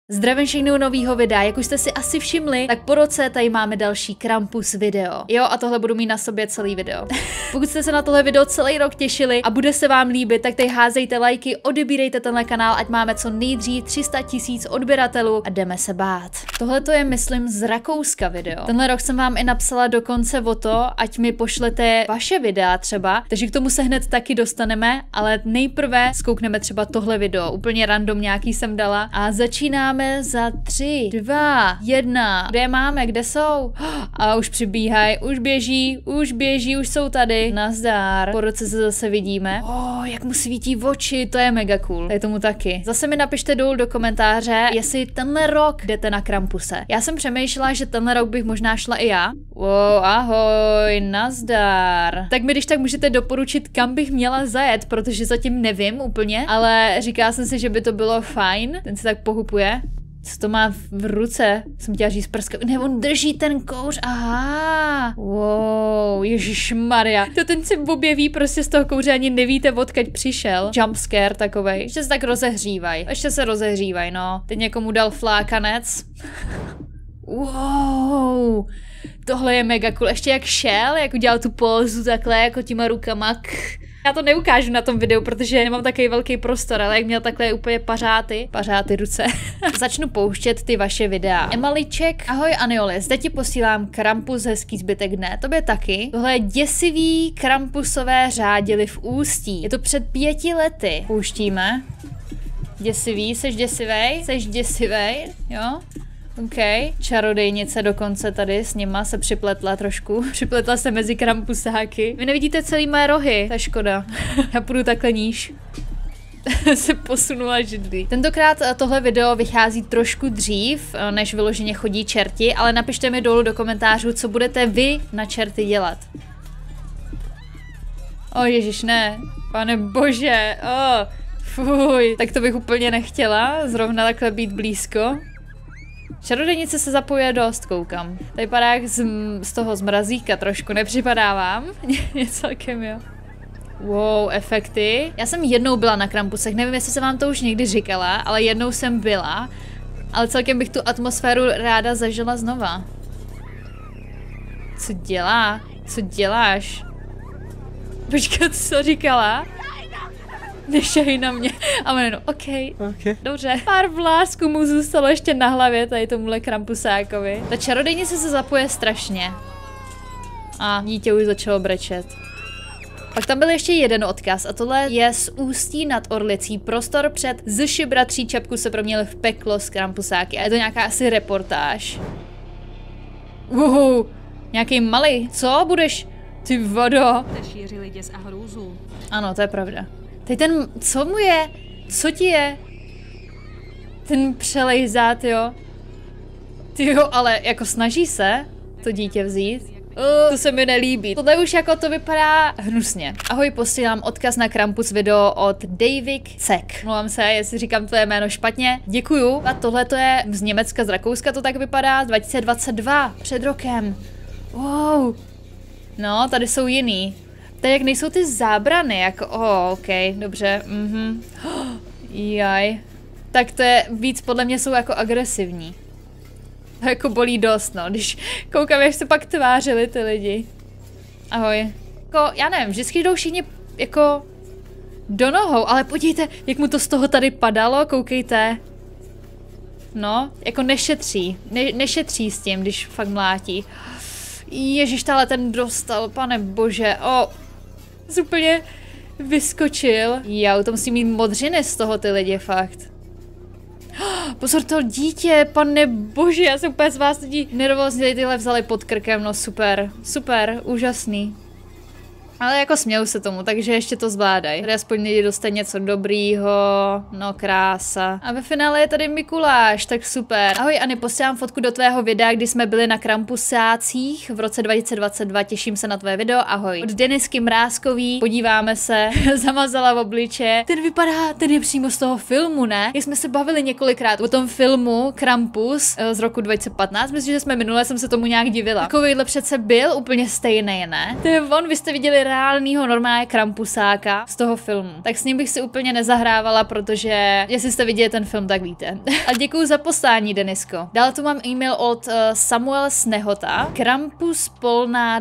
Zdravím všechny novýho videa, jak už jste si asi všimli, tak po roce tady máme další Krampus video. Jo, a tohle budu mít na sobě celý video. Pokud jste se na tohle video celý rok těšili a bude se vám líbit, tak tady házejte lajky, odebírejte tenhle kanál, ať máme co nejdřív 300 000 odběratelů a jdeme se bát. Tohle to je, myslím, z Rakouska video. Tenhle rok jsem vám i napsala dokonce o to, ať mi pošlete vaše videa třeba, takže k tomu se hned taky dostaneme, ale nejprve zkoukneme třeba tohle video, úplně random nějaký jsem dala a začínáme za 3, 2, 1. Kde je máme? Kde jsou? A už přibíhají, už běží, už jsou tady. Nazdar. Po roce se zase vidíme. Jak mu svítí oči, to je mega cool. Tady tomu taky. Zase mi napište dolů do komentáře, jestli tenhle rok jdete na Krampuse. Já jsem přemýšlela, že tenhle rok bych možná šla i já. Ahoj, nazdar. Tak mi když tak můžete doporučit, kam bych měla zajet, protože zatím nevím úplně, ale říkala jsem si, že by to bylo fajn. Ten se tak pohupuje. Co to má v ruce? Jsem chtěla říct prska. Ne, on drží ten kouř. Aha. Wow, ježišmarja. To ten se objeví prostě z toho kouře, ani nevíte, odkud přišel. Jumpscare takovej. Ještě se tak rozehřívaj. No. Teď někomu dal flákanec. Wow. Tohle je mega cool. Ještě jak šel, jak udělal tu pózu takhle, jako těma rukama. Já to neukážu na tom videu, protože nemám takový velký prostor, ale jak měl takhle úplně pařáty ruce. Začnu pouštět ty vaše videa. Emaliček, ahoj Anioli, zde ti posílám Krampus, hezký zbytek dne, tobě taky. Tohle je děsivý krampusové řádily v Ústí. Je to před 5 lety. Pouštíme. Děsivý, seš děsivej, jo? OK, čarodejnice dokonce tady s nima se připletla trošku. Připletla se mezi krampusáky. Vy nevidíte celý mé rohy, to je škoda. Já půjdu takhle níž. Se posunula židlí. Tentokrát tohle video vychází trošku dřív, než vyloženě chodí čerti, ale napište mi dolů do komentářů, co budete vy na čerty dělat. Ježiš, ne. Pane bože, fuj. Tak to bych úplně nechtěla, zrovna takhle být blízko. Čarodějnice se zapojuje dost, koukám. Tady vypadá jak z toho zmrazíka trošku, nepřipadá vám? Je celkem, jo. Wow, efekty. Já jsem jednou byla na Krampusech, nevím, jestli jsem vám to už někdy říkala, ale jednou jsem byla. Ale celkem bych tu atmosféru ráda zažila znova. Co děláš? Počkat, co říkala? Nešahej na mě. A jméno, OK. Dobře. Pár vlásků mu zůstalo ještě na hlavě tady tomuhle krampusákovi. Ta čarodějnice se zapoje strašně. A dítě už začalo brečet. Pak tam byl ještě jeden odkaz a tohle je z Ústí nad Orlicí. Prostor před Zši bratří Čapku se proměnili v peklo s krampusáky. A je to nějaká asi reportáž. Nějaký malý. Co budeš? Ty vodo. Šířili děs a hrůzu. Ano, to je pravda. Teď ten, co mu je? Co ti je? Ten přelejzát, jo? Tyjo, ale jako snaží se to dítě vzít. To se mi nelíbí. Tohle už jako to vypadá hnusně. Ahoj, posílám odkaz na Krampus video od Davik Cek. Mluvám se, jestli říkám tvoje jméno špatně. Děkuju. A tohle to je z Německa, z Rakouska to tak vypadá. 2022, před rokem. Wow. No, tady jsou jiný. Tak jak nejsou ty zábrany, jako, OK, dobře, Jaj. Tak to je, víc podle mě jsou jako agresivní. To jako bolí dost, no, když koukám, jak se pak tvářili ty lidi. Ahoj. Jako, já nevím, vždycky jdou všichni, jako, do nohou, ale podívejte, jak mu to z toho tady padalo, koukejte. No, jako nešetří s tím, když fakt mlátí. Ježiš, tahle ten dostal, pane bože, úplně vyskočil. To musí mít modřiny z toho ty lidi, fakt. Pozor, to dítě, pane bože, já jsem úplně z vás lidí nervózní, tyhle vzali pod krkem, no super, úžasný. Ale jako směju se tomu, takže ještě to zvládají. Tady aspoň lidi dostají něco dobrýho, no krása. A ve finále je tady Mikuláš, tak super. Ahoj Ani, posílám fotku do tvého videa, kdy jsme byli na Krampusácích v roce 2022, těším se na tvoje video, ahoj. Od Denisky Mrázkový, podíváme se, zamazala v obliče. Ten je přímo z toho filmu, ne? Jak jsme se bavili několikrát o tom filmu Krampus z roku 2015, myslím, že jsme minule jsem se tomu nějak divila. Takovýhle přece byl úplně stejný, ne? To je on, vy jste viděli reálného normálně Krampusáka z toho filmu. Tak s ním bych si úplně nezahrávala, protože jestli jste viděli ten film, tak víte. A děkuju za poslání, Denisko. Dál tu mám e-mail od Samuel Snehota. Krampus Polná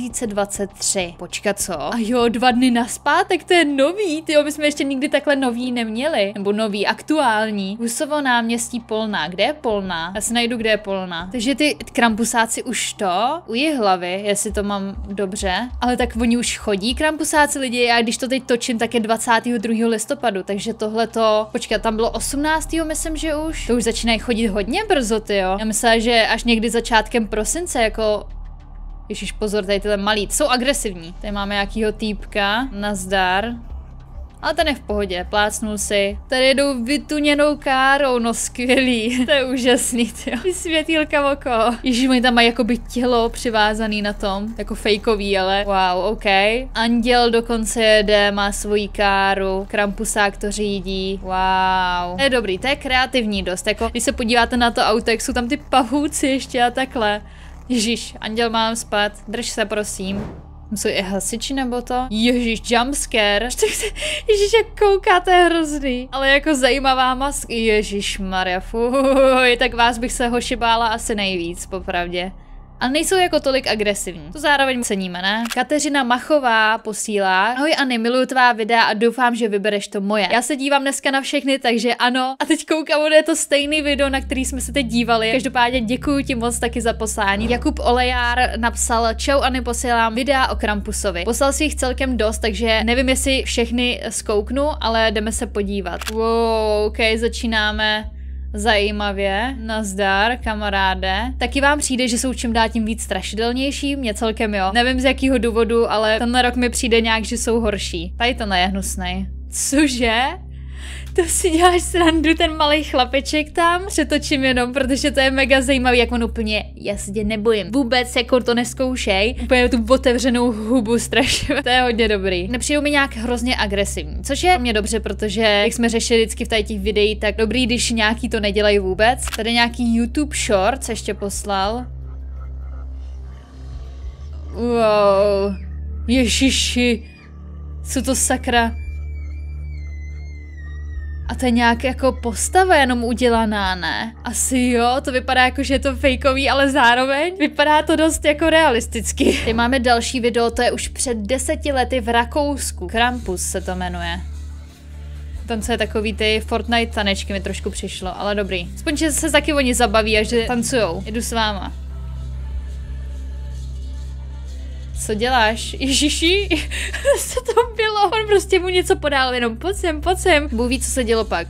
2023. Počkat, co? A jo, 2 dny naspátek, to je nový. Tyjo, my jsme ještě nikdy takhle nový neměli. Nebo nový, aktuální. Husovo náměstí Polná. Kde je Polná? Já si najdu, kde je Polná. Takže ty Krampusáci už to u Jihlavy, jestli to mám dobře. Ale tak oni už chodí Krampusáci lidi, a když to teď točím, tak je 22. listopadu, takže tohleto, počkat, tam bylo 18. myslím, že už. To už začínají chodit hodně brzo, tyjo. Já myslela, že až někdy začátkem prosince, jako... Ježiš, pozor, tady tyhle malí, jsou agresivní. Tady máme nějakýho týpka, nazdar. Ale ten je v pohodě, plácnul si. Tady jedou vytuněnou károu, no skvělý. To je úžasný, tyjo. Ty světýlka okolo. Ježiš, oni tam mají jakoby tělo přivázaný na tom, jako fejkový, ale wow, ok. Anděl dokonce jede, má svoji káru, Krampusák to řídí, wow. To je dobrý, to je kreativní dost, jako když se podíváte na to auto, jak jsou tam ty pavouci ještě a takhle. Ježiš, anděl mám spát, drž se prosím. Jsou i hasiči nebo to? Ježíš, jumpscare. Ježíš, jak kouká, to je hrozný. Ale jako zajímavá maska. Ježíš Maria, fuj, tak vás bych se hoši bála asi nejvíc, popravdě. Ale nejsou jako tolik agresivní. To zároveň ceníme, ne? Kateřina Machová posílá. Ahoj Anny, miluju tvá videa a doufám, že vybereš to moje. Já se dívám dneska na všechny, takže ano. A teď koukám, je to stejný video, na který jsme se teď dívali. Každopádně děkuji ti moc taky za poslání. Jakub Olejár napsal: Čau Anny, posílám videa o Krampusovi. Poslal si jich celkem dost, takže nevím, jestli všechny zkouknu, ale jdeme se podívat. Wow, ok, začínáme zajímavě. Nazdar, kamaráde. Taky vám přijde, že jsou čím dál tím víc strašidelnější? Mně celkem jo. Nevím z jakého důvodu, ale tenhle rok mi přijde nějak, že jsou horší. Tady to je hnusnej. Cože? To si děláš srandu, ten malý chlapeček tam? Přetočím jenom, protože to je mega zajímavý, jak on úplně, já se tě nebojím. Vůbec jako to neskoušej. Úplně tu otevřenou hubu strašně. To je hodně dobrý. Nepřijou mi nějak hrozně agresivní, což je mě dobře, protože jak jsme řešili vždycky v těch videích, tak dobrý, když nějaký to nedělají vůbec. Tady nějaký YouTube Shorts ještě poslal. Wow. Ježiši. Co to sakra? A to je nějak jako postava jenom udělaná, ne? Asi jo, to vypadá jako, že je to fejkový, ale zároveň vypadá to dost jako realisticky. Tady máme další video, to je už před 10 lety v Rakousku. Krampus se to jmenuje. Tancuje takový ty Fortnite tanečky, mi trošku přišlo, ale dobrý. Aspoň, že se taky oni zabaví a že tancujou. Jdu s váma. Co děláš? Ježiši, co to bylo? On prostě mu něco podal, jenom pojď sem. Bůh ví, co se dělo pak.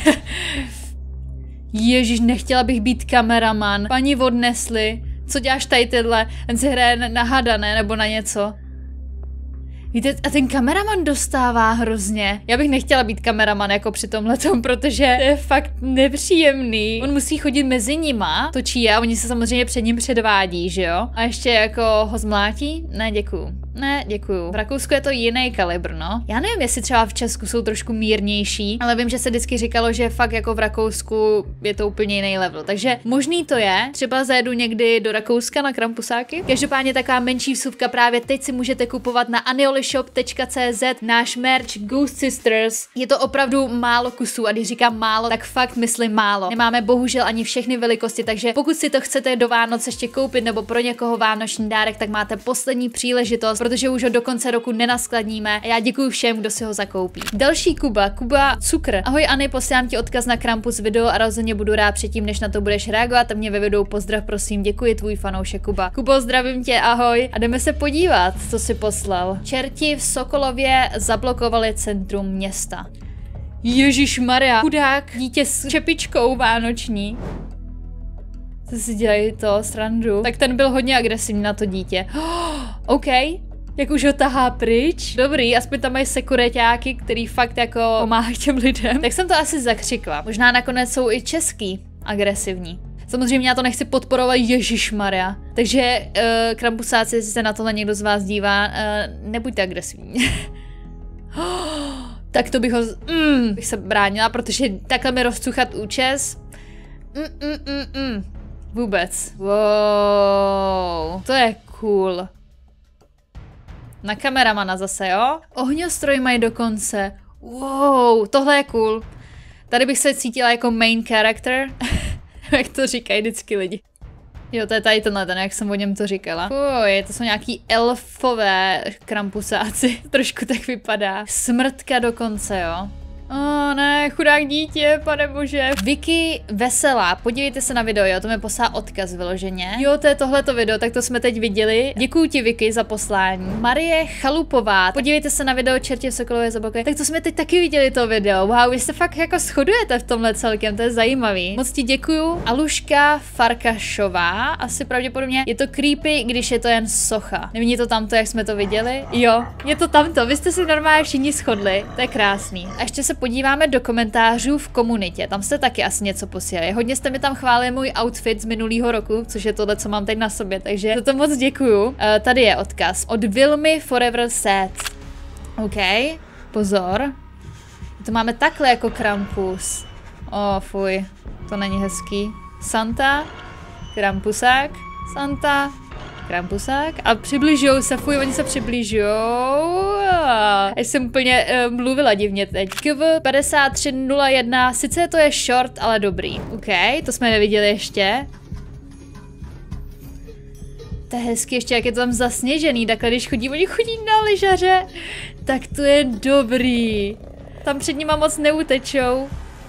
Ježiš, nechtěla bych být kameraman. Paní odnesli. Co děláš tady tyhle? Ten si hraje na hada, ne? Nebo na něco. Víte, a ten kameraman dostává hrozně. Já bych nechtěla být kameraman jako při tomhletom, protože to je fakt nepříjemný. On musí chodit mezi nima, točí je a oni se samozřejmě před ním předvádí, že jo? A ještě jako ho zmlátí? Ne, děkuju. Ne, děkuju. V Rakousku je to jiný kalibr, no. Já nevím, jestli třeba v Česku jsou trošku mírnější, ale vím, že se vždycky říkalo, že fakt jako v Rakousku je to úplně jiný level. Takže možný to je. Třeba zajedu někdy do Rakouska na Krampusáky. Každopádně taková menší vsuvka, právě teď si můžete kupovat na aniolishop.cz náš merch Ghost Sisters. Je to opravdu málo kusů a když říkám málo, tak fakt myslím málo. Nemáme bohužel ani všechny velikosti, takže pokud si to chcete do Vánoc ještě koupit nebo pro někoho vánoční dárek, tak máte poslední příležitost, protože už ho do konce roku nenaskladníme a já děkuji všem, kdo si ho zakoupí. Další Kuba Cukr. Ahoj Anny, posílám ti odkaz na Krampus video a rozhodně budu rád předtím, než na to budeš reagovat a mě ve videu pozdrav, prosím, děkuji, tvůj fanoušek Kuba. Kubo, zdravím tě, ahoj a jdeme se podívat, co si poslal. Čerti v Sokolově zablokovali centrum města. Ježišmarja, chudák dítě s čepičkou vánoční. Co si dělají to, srandu? Tak ten byl hodně agresivní na to dítě. OK, jak už ho tahá pryč. Dobrý, aspoň tam mají sekuriťáky, který fakt jako pomáhají těm lidem. Tak jsem to asi zakřikla. Možná nakonec jsou i český agresivní. Samozřejmě já to nechci podporovat, ježišmarja. Takže Krampusáci, jestli se na tohle někdo z vás dívá, nebuďte agresivní. Tak to bych ho bych se bránila, protože takhle mi rozcuchat účes. Vůbec. Wow, to je cool. Na kameramana zase, jo? Ohňostroj mají dokonce. Wow, tohle je cool. Tady bych se cítila jako main character. Jak to říkají vždycky lidi. Jo, to je tady tenhle ten, jak jsem o něm to říkala. Fuj, to jsou nějaký elfové krampusáci. Trošku tak vypadá. Smrtka dokonce, jo. Ne, chudák dítě, pane bože. Vicky Veselá, podívejte se na video, jo, to mi poslá odkaz vyloženě. Jo, to je tohleto video, tak to jsme teď viděli. Děkuju ti, Vicky, za poslání. Marie Chalupová, podívejte se na video Čertě v Sokolové Zabavě. Tak to jsme teď taky viděli to video. Wow, vy se fakt jako shodujete v tomhle celkem, to je zajímavý. Moc ti děkuju. Aluška Farkašová, asi pravděpodobně je to creepy, když je to jen socha. Není to tamto, jak jsme to viděli? Jo, je to tamto, vy jste si normálně všichni shodli, to je krásný. A ještě se podíváme do komentářů v komunitě, tam jste taky asi něco posílali. Hodně jste mi tam chválili můj outfit z minulého roku, což je tohle, co mám teď na sobě, takže za to moc děkuju. Tady je odkaz od Vilmy Forever Sad. OK, pozor. To máme takhle jako Krampus. Fuj, to není hezký. Santa, Krampusák, Santa, Krampusák a přibližujou se, fuj, oni se přibližujou. Já jsem úplně mluvila divně teď. KV 5301, sice to je short, ale dobrý. OK, to jsme neviděli ještě. To je hezky ještě, jak je to tam zasněžený, takhle když oni chodí na lyžaře, tak to je dobrý. Tam před nima moc neutečou.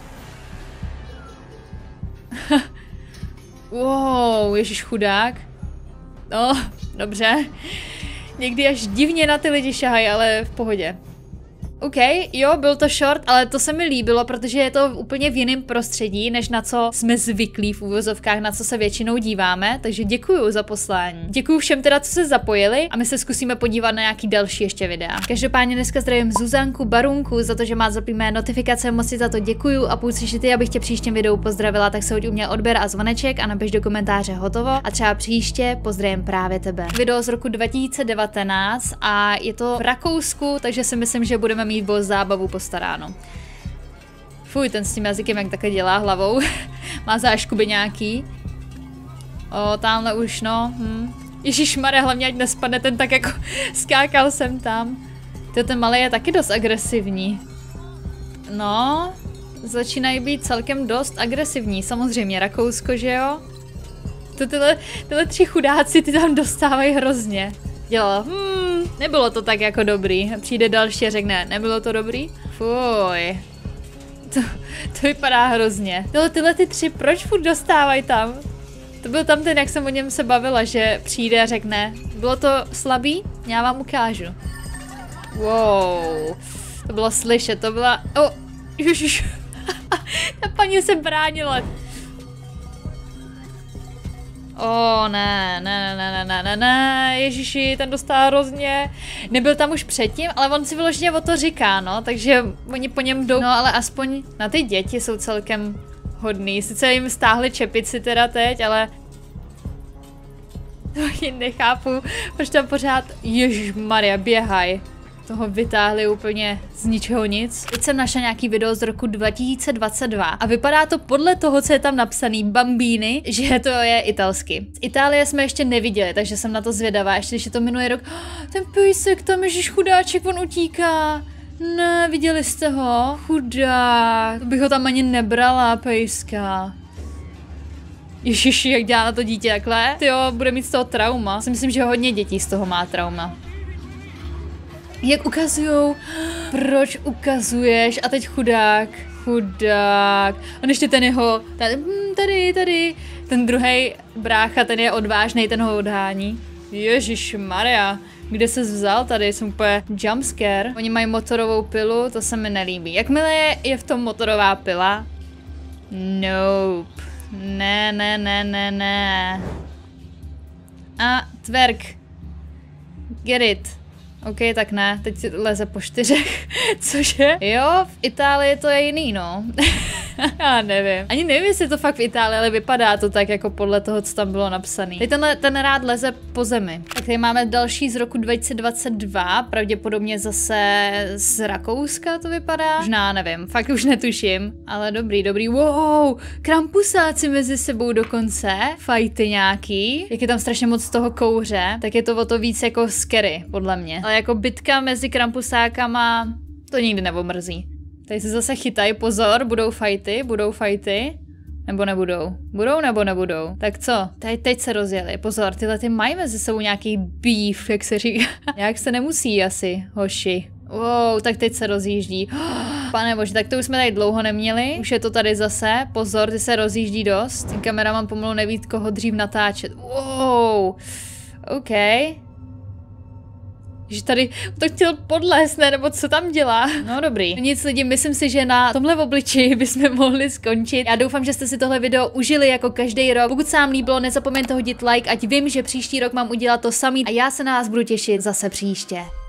Wow, ježiš chudák. No, dobře. Někdy až divně na ty lidi šahají, ale v pohodě. OK, jo, byl to short, ale to se mi líbilo, protože je to úplně v jiném prostředí, než na co jsme zvyklí v úvozovkách, na co se většinou díváme, takže děkuju za poslání. Děkuju všem teda, co se zapojili a my se zkusíme podívat na nějaký další ještě videa. Každopádně dneska zdravím Zuzanku Barunku za to, že má zapí mé notifikace, moc si za to děkuju a pokud si ty, abych tě příštím videu pozdravila, tak se hoď u mě odběr a zvoneček a napiš do komentáře hotovo a třeba příště pozdravím právě tebe. Video z roku 2019 a je to v Rakousku, takže si myslím, že budeme mít o zábavu postaráno. Fuj, ten s tím jazykem jak takhle dělá hlavou. Má záškuby nějaký. Tamhle už, no. Ježišmarja, hlavně ať nespadne, ten tak jako skákal jsem tam. Ten malý je taky dost agresivní. No, začínají být celkem dost agresivní. Samozřejmě Rakousko, že jo? Tyhle tři chudáci ty tam dostávají hrozně. Dělala, nebylo to tak jako dobrý. Přijde další a řekne, nebylo to dobrý? Fuj. To vypadá hrozně. Tyhle ty tři, proč furt dostávají tam? To byl tam ten, jak jsem o něm se bavila, že přijde a řekne, bylo to slabý? Já vám ukážu. Wow. To bylo slyšet, to byla... Ježiš. Ta paní se bránila. Ne, ježiši, ten dostal hrozně. Nebyl tam už předtím, ale on si vyloženě o to říká, no, takže oni po něm jdou. No, ale aspoň na ty děti jsou celkem hodný. Sice jim stáhli čepici teda teď, ale... To nechápu, proč tam pořád... Ježišmarja, běhaj. Toho vytáhli úplně z ničeho nic. Teď jsem našla nějaký video z roku 2022 a vypadá to podle toho, co je tam napsaný Bambíny, že to je italsky. Z Itálie jsme ještě neviděli, takže jsem na to zvědavá, ještě když je to minulý rok. Ten pejsek, tam ježiš chudáček, on utíká. Ne, viděli jste ho? Chudák. To bych ho tam ani nebrala, pejska. Ježiši, jak dělá na to dítě takhle? Tyjo, bude mít z toho trauma. Si myslím, že hodně dětí z toho má trauma. Jak ukazujou? Proč ukazuješ? A teď chudák. Chudák. On ještě ten jeho... Tady. Ten druhý brácha, ten je odvážnej, ten ho odhání. Ježišmarja. Kde se vzal tady? Jsem úplně jumpscare. Oni mají motorovou pilu, to se mi nelíbí. Jakmile je v tom motorová pila? Nope. Ne. A twerk. Get it. OK, tak ne, teď leze po 4. Cože? Jo, v Itálii to je jiný, no. Já nevím. Ani nevím, jestli to fakt v Itálii, ale vypadá to tak jako podle toho, co tam bylo napsané. Teď ten rád leze po zemi. Tak tady máme další z roku 2022, pravděpodobně zase z Rakouska to vypadá. Možná nevím, fakt už netuším, ale dobrý. Wow, krampusáci mezi sebou dokonce, fajty nějaký. Jak je tam strašně moc toho kouře, tak je to o to víc jako scary, podle mě. Ale ale jako bitka mezi Krampusákama, to nikdy neomrzí. Tady se zase chytají, pozor, budou fighty. Nebo nebudou? Budou nebo nebudou? Tak co? Teď se rozjeli. Pozor, tyhle ty mají mezi sebou nějaký beef, jak se říká. Jak se nemusí asi, hoši. Wow, tak teď se rozjíždí. Pane bože, tak to už jsme tady dlouho neměli. Už je to tady zase. Pozor, ty se rozjíždí dost. Ten kameraman pomalu neví, koho dřív natáčet. Wow. OK. Že tady to chtěl podlézt, ne? Nebo co tam dělá? No dobrý. Nic lidi, myslím si, že na tomhle obličeji bychom mohli skončit. Já doufám, že jste si tohle video užili jako každý rok. Pokud se vám líbilo, nezapomeňte hodit like, ať vím, že příští rok mám udělat to samý. A já se na vás budu těšit zase příště.